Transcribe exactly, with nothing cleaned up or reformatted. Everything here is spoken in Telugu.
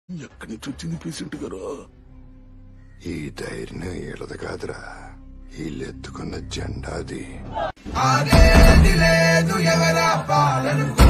ఎక్కడి నుంచి వచ్చింది పేషెంట్ గారు? ఈ ధైర్యం ఏడదు కాదురా, వీళ్ళెత్తుకున్న జెండాది. లేదు ఎవరా పాలన